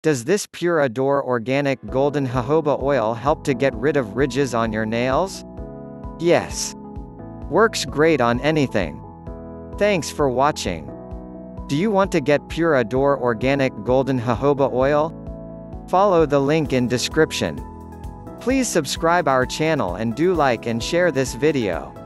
Does this Pura D'OR organic golden jojoba oil help to get rid of ridges on your nails? Yes. Works great on anything. Thanks for watching. Do you want to get Pura D'OR organic golden jojoba oil? Follow the link in description. Please subscribe our channel and do like and share this video.